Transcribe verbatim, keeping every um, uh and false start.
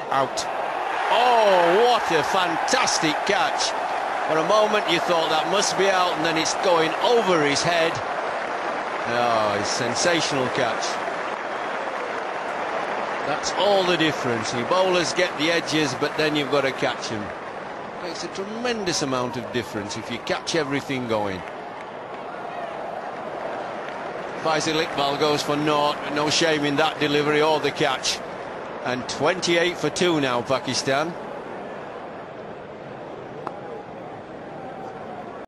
out. Oh, what a fantastic catch. For a moment you thought that must be out, and then it's going over his head. Oh, it's a sensational catch. That's all the difference. You bowlers get the edges, but then you've got to catch them. Makes a tremendous amount of difference if you catch everything going. Faisal Iqbal goes for naught, but no shame in that delivery or the catch. And twenty-eight for two now, Pakistan.